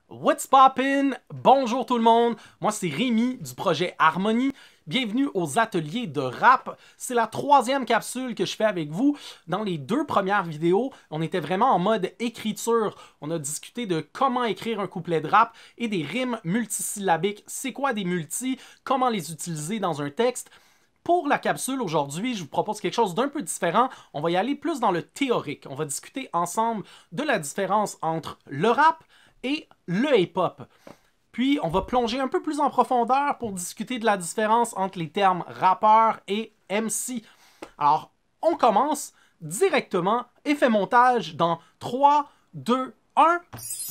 What's poppin'? Bonjour tout le monde, moi c'est Rémi du projet Harmonie. Bienvenue aux ateliers de rap. C'est la troisième capsule que je fais avec vous. Dans les deux premières vidéos, on était vraiment en mode écriture. On a discuté de comment écrire un couplet de rap et des rimes multisyllabiques. C'est quoi des multis? Comment les utiliser dans un texte? Pour la capsule aujourd'hui, je vous propose quelque chose d'un peu différent. On va y aller plus dans le théorique. On va discuter ensemble de la différence entre le rap et le hip-hop. Puis, on va plonger un peu plus en profondeur pour discuter de la différence entre les termes rappeur et MC. Alors, on commence directement. Effet montage dans 3, 2, 1.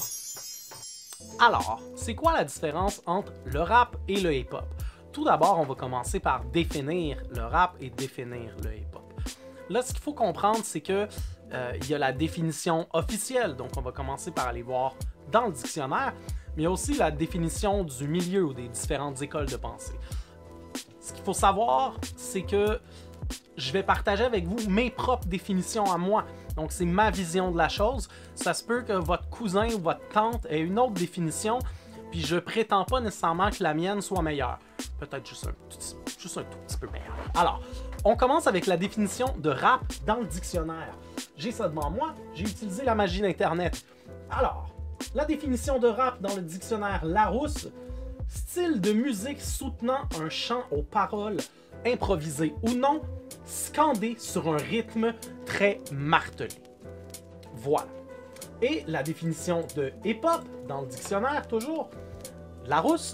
Alors, c'est quoi la différence entre le rap et le hip-hop? Tout d'abord, on va commencer par définir le rap et définir le hip-hop. Là, ce qu'il faut comprendre, c'est que il y a la définition officielle. Donc, on va commencer par aller voir dans le dictionnaire, mais il y a aussi la définition du milieu ou des différentes écoles de pensée. Ce qu'il faut savoir, c'est que je vais partager avec vous mes propres définitions à moi. Donc, c'est ma vision de la chose. Ça se peut que votre cousin ou votre tante ait une autre définition, puis je prétends pas nécessairement que la mienne soit meilleure. Peut-être juste un tout petit peu meilleure. Alors, on commence avec la définition de rap dans le dictionnaire. J'ai ça devant moi, j'ai utilisé la magie d'Internet. Alors, la définition de rap dans le dictionnaire Larousse, style de musique soutenant un chant aux paroles, improvisé ou non, scandé sur un rythme très martelé. Voilà. Et la définition de hip-hop dans le dictionnaire, toujours, Larousse,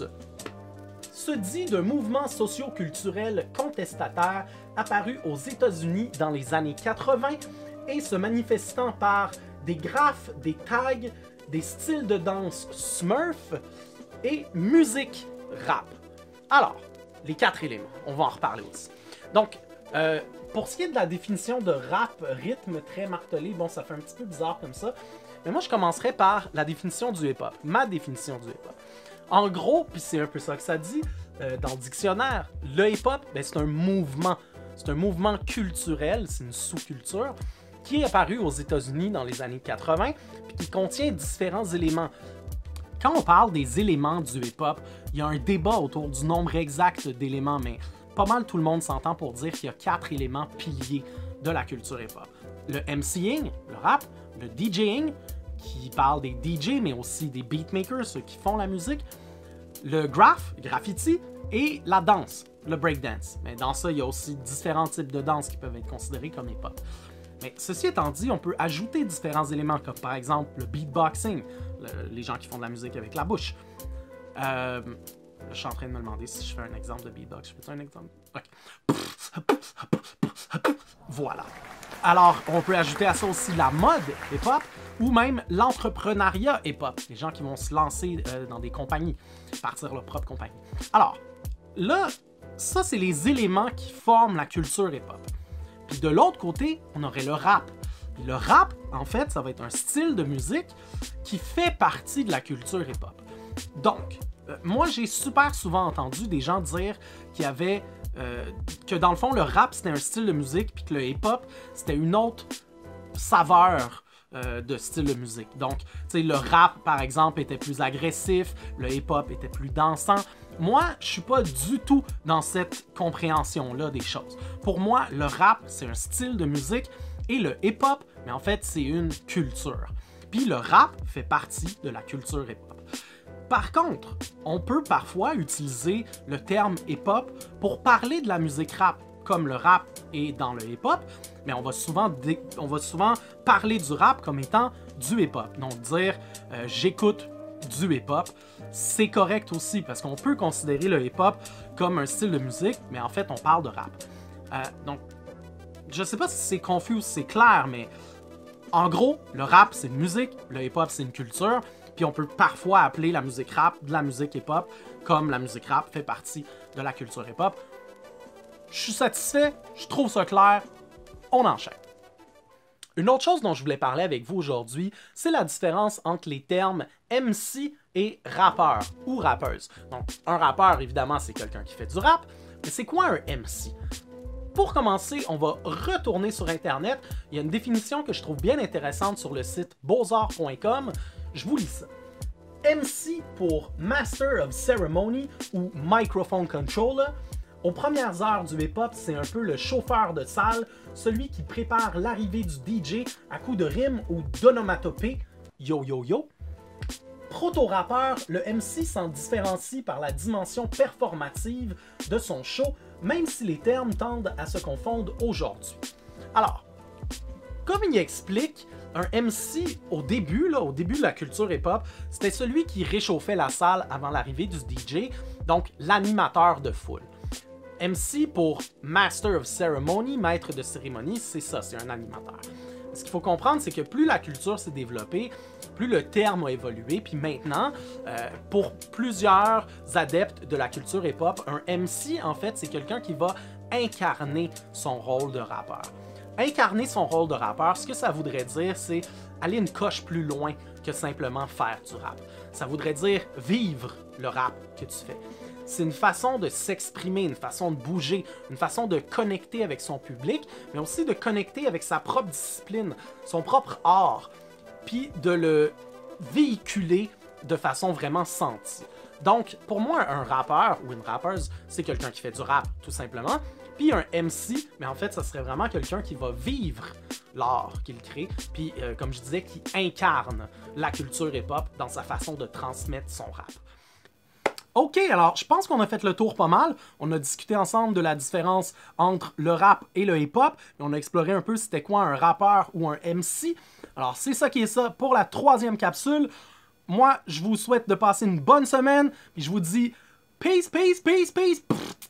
se dit d'un mouvement socio-culturel contestataire apparu aux États-Unis dans les années 80 et se manifestant par des graphes, des tags, des styles de danse smurf et musique rap. Alors, les 4 éléments, on va en reparler aussi. Donc, pour ce qui est de la définition de rap, rythme très martelé, bon, ça fait un petit peu bizarre comme ça, mais moi je commencerai par la définition du hip-hop, ma définition du hip-hop. En gros, puis c'est un peu ça que ça dit, dans le dictionnaire, le hip-hop, c'est un mouvement. C'est un mouvement culturel, c'est une sous-culture, qui est apparu aux États-Unis dans les années 80, puis qui contient différents éléments. Quand on parle des éléments du hip-hop, il y a un débat autour du nombre exact d'éléments, mais pas mal tout le monde s'entend pour dire qu'il y a 4 éléments piliers de la culture hip-hop. Le MCing, le rap, le DJing, qui parle des DJ, mais aussi des beatmakers, ceux qui font la musique, le graffiti, et la danse, le breakdance. Mais dans ça, il y a aussi différents types de danse qui peuvent être considérés comme hip-hop. Mais ceci étant dit, on peut ajouter différents éléments, comme par exemple le beatboxing, les gens qui font de la musique avec la bouche. Je suis en train de me demander si je fais un exemple de beatbox. Je fais un exemple? Ok. Voilà. Alors, on peut ajouter à ça aussi la mode hip-hop ou même l'entrepreneuriat hip-hop. Les gens qui vont se lancer dans des compagnies, partir leur propre compagnie. Alors, là, ça, c'est les éléments qui forment la culture hip-hop. Puis de l'autre côté, on aurait le rap. Puis le rap, en fait, ça va être un style de musique qui fait partie de la culture hip-hop. Donc, moi, j'ai super souvent entendu des gens dire qu'il y avait que dans le fond, le rap, c'était un style de musique, puis que le hip-hop, c'était une autre saveur de style de musique. Donc, tu sais, le rap, par exemple, était plus agressif, le hip-hop était plus dansant. Moi, je suis pas du tout dans cette compréhension-là des choses. Pour moi, le rap, c'est un style de musique, et le hip-hop, mais en fait, c'est une culture. Puis le rap fait partie de la culture hip-hop. Par contre, on peut parfois utiliser le terme hip-hop pour parler de la musique rap, comme le rap est dans le hip-hop, mais on va souvent parler du rap comme étant du hip-hop. Donc dire j'écoute du hip-hop, c'est correct aussi, parce qu'on peut considérer le hip-hop comme un style de musique, mais en fait, on parle de rap. Donc, je sais pas si c'est confus ou si c'est clair, mais en gros, le rap, c'est une musique, le hip-hop, c'est une culture, puis on peut parfois appeler la musique rap de la musique hip-hop, comme la musique rap fait partie de la culture hip-hop. Je suis satisfait, je trouve ça clair, on enchaîne. Une autre chose dont je voulais parler avec vous aujourd'hui, c'est la différence entre les termes MC et rappeur ou rappeuse. Donc, un rappeur, évidemment, c'est quelqu'un qui fait du rap, mais c'est quoi un MC? Pour commencer, on va retourner sur Internet. Il y a une définition que je trouve bien intéressante sur le site beauxarts.com. Je vous lis ça. MC pour Master of Ceremony ou Microphone Controller. Aux premières heures du hip-hop, c'est un peu le chauffeur de salle, celui qui prépare l'arrivée du DJ à coups de rimes ou d'onomatopée. Yo yo yo. Proto-rappeur, le MC s'en différencie par la dimension performative de son show, même si les termes tendent à se confondre aujourd'hui. Alors, comme il explique, un MC au début de la culture hip-hop, c'était celui qui réchauffait la salle avant l'arrivée du DJ, donc l'animateur de foule. MC pour Master of Ceremony, maître de cérémonie, c'est ça, c'est un animateur. Ce qu'il faut comprendre, c'est que plus la culture s'est développée, plus le terme a évolué, puis maintenant, pour plusieurs adeptes de la culture hip-hop, un MC, en fait, c'est quelqu'un qui va incarner son rôle de rappeur. Incarner son rôle de rappeur, ce que ça voudrait dire, c'est aller une coche plus loin que simplement faire du rap. Ça voudrait dire vivre le rap que tu fais. C'est une façon de s'exprimer, une façon de bouger, une façon de connecter avec son public, mais aussi de connecter avec sa propre discipline, son propre art, puis de le véhiculer de façon vraiment sentie. Donc, pour moi, un rappeur ou une rappeuse, c'est quelqu'un qui fait du rap, tout simplement. Puis un MC, mais en fait, ça serait vraiment quelqu'un qui va vivre l'art qu'il crée, puis comme je disais, qui incarne la culture hip-hop dans sa façon de transmettre son rap. Ok, alors je pense qu'on a fait le tour pas mal. On a discuté ensemble de la différence entre le rap et le hip-hop. Et on a exploré un peu c'était quoi un rappeur ou un MC. Alors c'est ça qui est ça pour la 3e capsule. Moi, je vous souhaite de passer une bonne semaine. Puis je vous dis peace, peace, peace, peace.